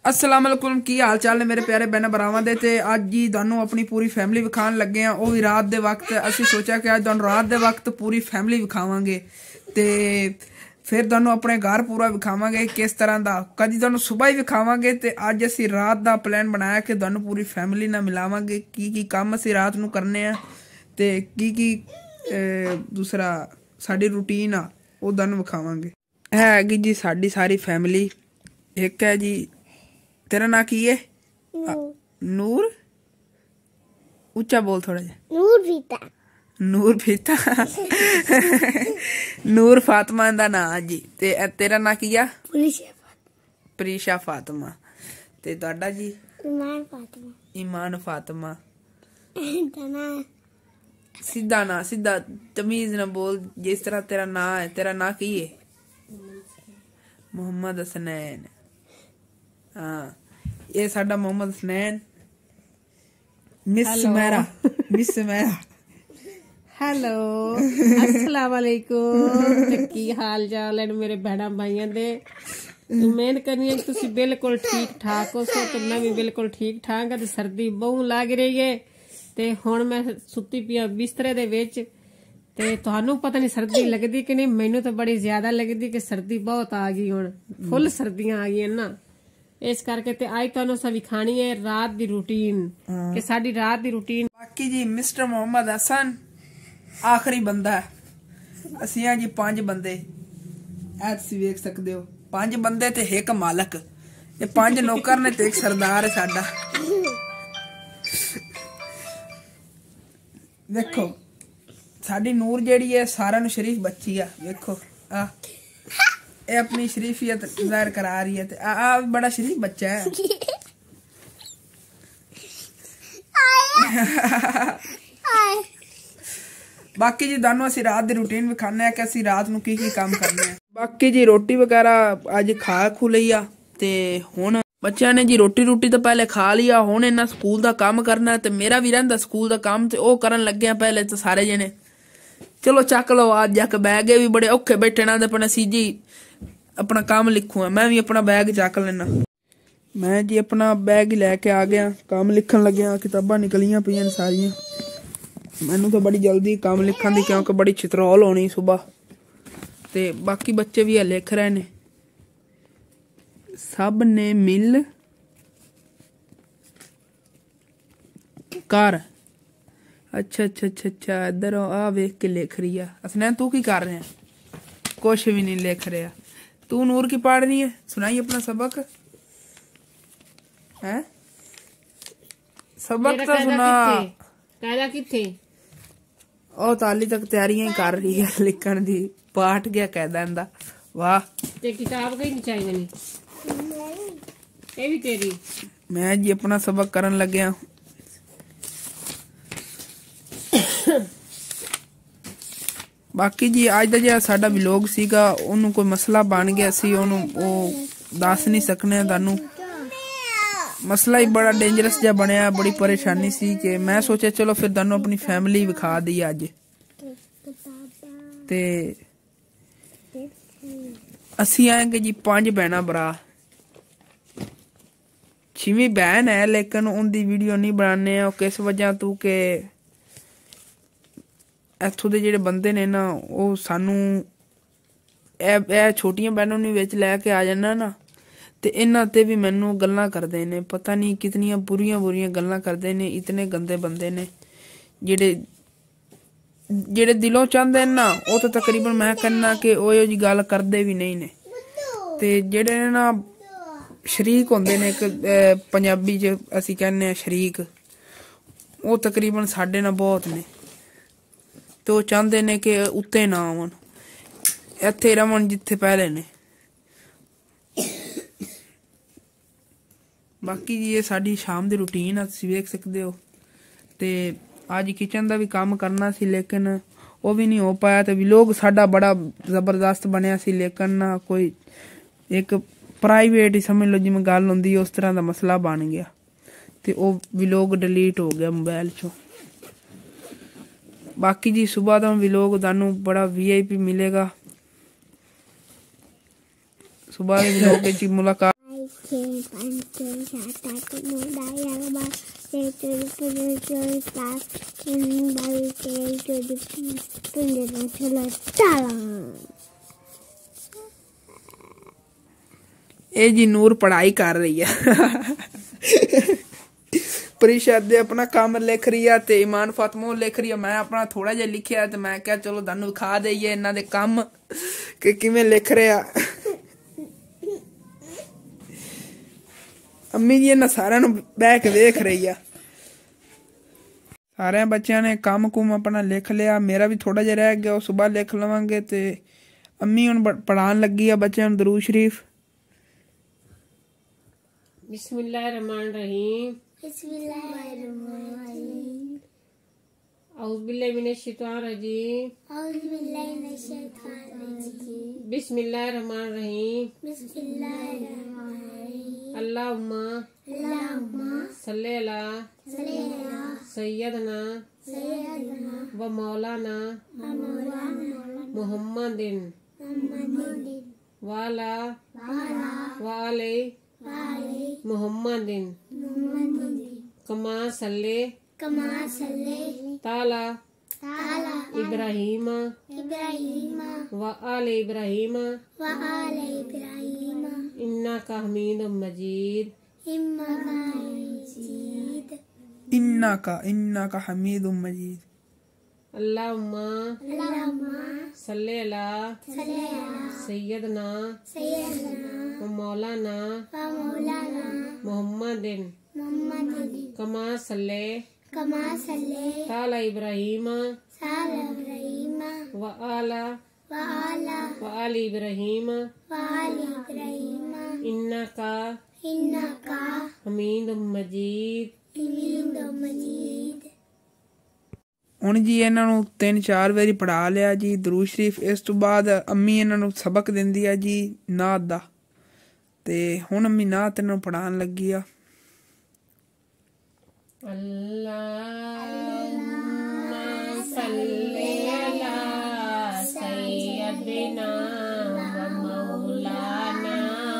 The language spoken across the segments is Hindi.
अस्सलाम वालेकुम की हाल चाल ने मेरे प्यारे बहन भरावां दे ते अज जी तुहानू अपनी पूरी फैमिली विखाण लगे हैं वो भी रात दे वक्त। असीं सोचा कि अज तुहानू रात दे वक्त पूरी फैमिली विखावांगे ते फिर तुहानू अपने घर पूरा विखावांगे किस तरह दा। कदी तुहानू सुबह ही विखावांगे ते अज असीं रात दा प्लान बनाया कि तुहानू पूरी फैमिली नाल मिलावांगे की काम असीं रात नू करने आ ते की दूसरा साडी रूटीन आ वो तुहानू विखावांगे। है कि जी साडी सारी फैमिली। एक है जी तेरा ना की है? नूर। ऊंचा बोल थोड़ा जा। नूर फीता। नूर फीता। नूर फातिमा दा ना जी। ते तेरा ना की है? प्रीशा फातिमा। ते ਤੁਹਾਡਾ जी? ईमान फातिमा। ईमान फातिमा। सीधा ना सीधा तमीज ना बोल जिस तरह तेरा ना है। तेरा ना की है? मोहम्मद हसनैन। हाँ ये साडा Mohammad Hasnain. Miss Sumera. Miss Sumera. Hello अस्सलाम वालेकुम। की हाल चाल है मेरे भैणा भाइयों दे। उम्मीद करनी है तुसी बिल्कुल ठीक ठाक हो सो तो मैं भी बिल्कुल ठीक ठाक है। सर्दी बहुत लग रही है ते हुण मैं सुती पई बिस्तरे दे विच ते तुहानू पता नहीं सर्दी लगदी कि नहीं। मैनू तो बड़ी ज्यादा लगदी कि सर्दी बहुत आ गई हुण फुल सर्दियां आ गई ना। इस करके ते अज तुहानू असां विखाणी है रात दी रूटीन कि साडी रात दी रूटीन। बाकी जी मिस्टर मोहम्मद हसन आखिरी बंदा है। असीं हां जी 5 बंदे। ऐ तुसीं वेख सकदे हो 5 बंदे ते एक मालक। ये 5 नौकर ने ते एक सरदार है साडा। देखो साडी नूर जेड़ी है सारा नु शरीफ बच्ची है। देखो आ ये अपनी शरीफियत जाहिर करा रही है। आ बड़ा शरीफ बच्चा है। बाकी जी दानू असी रात दी रूटीन विखाने हैं कि असी रात नू की काम करने हैं। बाकी जी रोटी वगैरह अज खा खू लई आ ते हुण बच्चों ने जी रोटी रूटी तो पहले खा लिया। हुण इन्हां स्कूल दा काम करना है ते मेरा भी रहिंदा स्कूल दा काम ते ओह करन लगे पहले तो सारे जने। चलो चक लो आज जक बैग भी बड़े औखे बैठे ना ते अपना सीजी अपना काम लिखूंगा। मैं भी अपना बैग चक लेना। मैं जी अपना बैग ही लैके आ गया। काम लिखन लग्या किताबां निकलियां पियां सारियां। मैनू तो बड़ी जल्दी काम लिखन दी क्योंकि बड़ी छितरौल होनी सुबह ते बाकी बच्चे भी लिख रहे ने। सब ने मिल कर। अच्छा अच्छा अच्छा अच्छा इधर आ वेख के लिख रही है। हसनैन तू की कर रहे हैं? कुछ भी नहीं लिख रहा। तू नूर की पढ़ रही है? सुनाई अपना सबक है। सबक तो सुना। कायदा किथे? ओ ताली तक तैयारियां ही कर रही है लिखन दी। पाठ गया कायदा इंदा। वाह ते किताब कहीं नहीं चाहिए नहीं। ये भी तेरी। मैं जी अपना सबक करन लग्या। बाकी जी अज दा जिहड़ा साडा व्लॉग सीगा ओनू कोई मसला बन गया सी ओनू ओ दस नहीं सकने तुहानू। मसला ही बड़ा डेंजरस जिहा बनया। बड़ी परेशानी सी कि मैं सोचा चलो फिर तुहानू अपनी फैमिली विखा दी अज। ते असीं आए कि जी 5 भैणा भरा। 6वीं बहन है लेकिन उनकी वीडियो नहीं बनाने किस वजह तू के इत्थों दे जेड़े बंदे ने ना वो सानू छोटियां बहनों ने विच लैके आ जाना ना ते इन्हां ते भी मैनू गल्लां करदे ने। पता नहीं कितनियां बुरियां बुरियां गल्लां करदे ने। इतने गंदे बंदे ने जेड़े जेड़े दिलों चाहते ना वो तो तकरीबन मैं कहना कि ओह जी गल करदे भी नहीं ने। ते जेड़े ना शरीक होंदे ने एक पंजाबी च असीं कहने शरीक वो तकरीबन साडे नाल बहुत ने। तो चाहते ने कि उत्ते ना आवन इत्थे रवन जिथे पहले ने। बाकी जी ये साडी शाम दी रूटीन तुसीं वेख सकदे हो। ते अज किचन दा भी काम करना सी लेकिन वो भी नहीं हो पाया। ते व्लॉग साडा बड़ा जबरदस्त बनया सी लेकिन ना कोई एक प्राइवेट ही समझ लो जिवें गल हुंदी उस तरह दा मसला बन गया ते वो व्लॉग डिलीट हो गया मोबाइल चों। बाकी जी सुबह का व्लॉग तुहानू बड़ा VIP मिलेगा। सुबह के व्लॉग च मुलाकात। ਇਹ ਜੀ ਨੂਰ ਪੜ੍ਹਾਈ ਕਰ ਰਹੀ ਹੈ ਪ੍ਰੀਸ਼ਾ ਦੇ ਆਪਣਾ ਕੰਮ ਲਿਖ ਰਹੀ ਆ ਤੇ ਇਮਾਨ ਫਾਤਮਾ ਲਿਖ ਰਹੀ ਆ। ਮੈਂ ਆਪਣਾ ਥੋੜਾ ਜਿਹਾ ਲਿਖਿਆ ਤੇ ਮੈਂ ਕਿਹਾ ਚਲੋ ਤੁਹਾਨੂੰ ਵਿਖਾ ਦਈਏ ਇਹਨਾਂ ਦੇ ਕੰਮ ਕਿ ਕਿਵੇਂ ਲਿਖ ਰਿਹਾ। ਅੰਮੀ ਜੀ ਇਹਨਾਂ ਸਾਰਿਆਂ ਨੂੰ ਬਹਿ ਕੇ ਵੇਖ ਰਹੀ ਆ। ਸਾਰਿਆਂ ਬੱਚਿਆਂ ਨੇ ਕੰਮ ਕੁਮ ਆਪਣਾ ਲਿਖ ਲਿਆ। ਮੇਰਾ ਵੀ ਥੋੜਾ ਜਿਹਾ ਰਹਿ ਗਿਆ, ਉਹ ਸੁਬਾਹ ਲਿਖ ਲਵਾਂਗੇ। ਤੇ ਅੰਮੀ ਹੁਣ ਪੜ੍ਹਾਉਣ ਲੱਗੀ ਆ ਬੱਚਿਆਂ ਨੂੰ ਦਰੂਦ ਸ਼ਰੀਫ। बिस्मिल्लाहिर्रहमानिर्रहीम। औज़ुबिल्लाहि मिनश्शैतानिर्रजीम। बिस्मिल्लाहिर्रहमानिर्रहीम। अल्लाहुम्मा सल्ली अला सय्यदना व मौलाना मुहम्मदिन वाला वाले मुहम्मदिन कमा सल्ले ताला इब्राहीम व आले इब्राहीम इन्नका हमीदुम मजीद। इन्नका हमीदुम मजीद। अल्लाहुम्मा सल्ली अला सय्यदना व मौलाना मुहम्मदिन कमा सल्ले ताला इब्राहीम व आले इब्राहीम इन्नका हमीदुम मजीद। ਹੁਣ ਜੀ ਇਹਨਾਂ ਨੂੰ 3-4 ਵਾਰੀ ਪੜ੍ਹਾ ਲਿਆ ਜੀ ਦਰੂਦ ਸ਼ਰੀਫ। ਇਸ ਤੋਂ ਬਾਅਦ ਅੰਮੀ ਇਹਨਾਂ ਨੂੰ ਸਬਕ ਦਿੰਦੀ ਆ ਜੀ ਨਾਤ ਦਾ। ਤੇ ਹੁਣ ਅੰਮੀ ਨਾਤ ਇਹਨਾਂ ਨੂੰ ਪੜ੍ਹਾਉਣ ਲੱਗੀ ਆ। अल्लाहुम्मा सल्ली अला सय्यदिना व मौलाना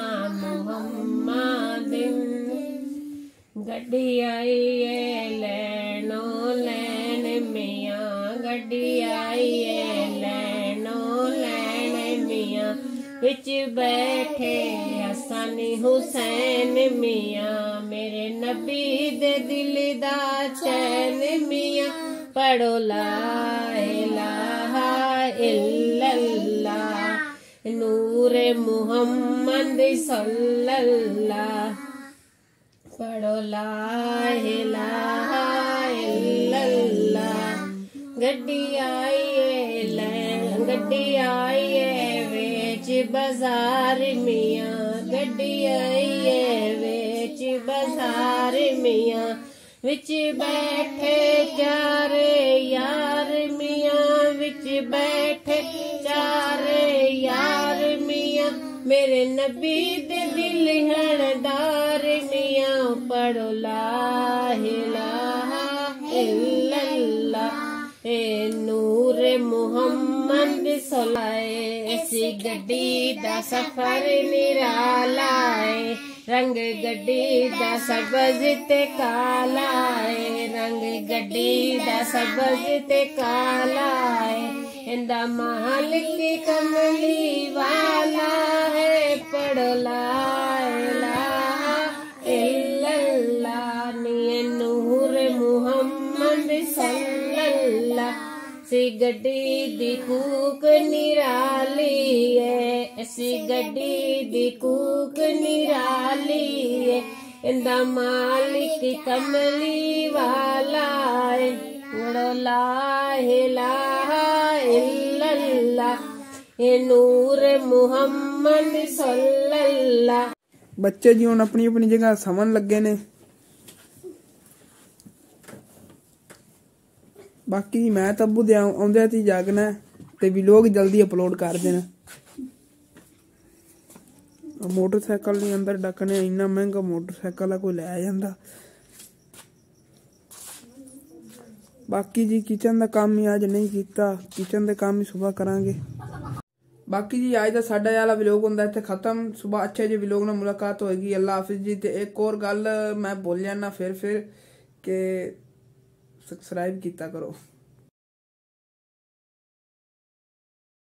मुहम्मदिन। गड्डी आई है लैनो लैन मियाँ, गड्डी आई है लैनो लैन मियाँ। विच बैठे हसन हुसैन मियाँ, मेरे नबी दे दिल दा चैन मियाँ। पढ़ो ला इलाहा इल्लल्लाह नूरे मुहम्मद सल्लल्लाह। पढ़ो ला इलाहा इल्लल्लाह। गड्डी आई है वेच बाजार मियाँ, गड्डी आई है वेच बाजार मियाँ। विच बैठे चार यार मियाँ, विच बैठे चार यार मियाँ। मेरे नबी दे दिल हरदार मियाँ। पढ़ो ला इलाहा इल्लल्लाह ए नूर मुहम्मद सल्लाए। ऐसी गड्डी दा सफर निराला है, रंग गड्डी दा सबज ते काला है, रंग गड्डी दा सबज ते काला है। इंदा मालिक कमली वाला है। पढ़ो ला इलाहा इल्लल्लाह निये नूर मुहम्मद सल्लल्लाह। सी गड्डी दी कूक निराली है, ऐसी गड्डी दी कूक निराली है। इंदा मालिक कमली वाला है। पढ़ो ला इलाहा इल्लल्लाह ये नूर मुहम्मद सल्लल्लाह। बच्चे जी हुण अपनी अपनी जगह समन लगे ने। बाकी मैं तब्बू दे आउंदे ती जागना ते भी लोग जल्दी अपलोड कर देना। मोटरसाइकिल नहीं अंदर डकने, इन्ना महंगा मोटरसाइकिल है कोई लै जांदा। बाकी जी किचन का काम ही अज नहीं किया, किचन के काम ही सुबह करांगे। बाकी जी अज का साडा वाला व्लॉग हुंदा इत्थे खत्म। सुबह अच्छे जी व्लॉग नाल मुलाकात होएगी। अल्लाह हाफिज जी। ते एक और गल मैं बोल जाना फिर के सब्सक्राइब कीता करो।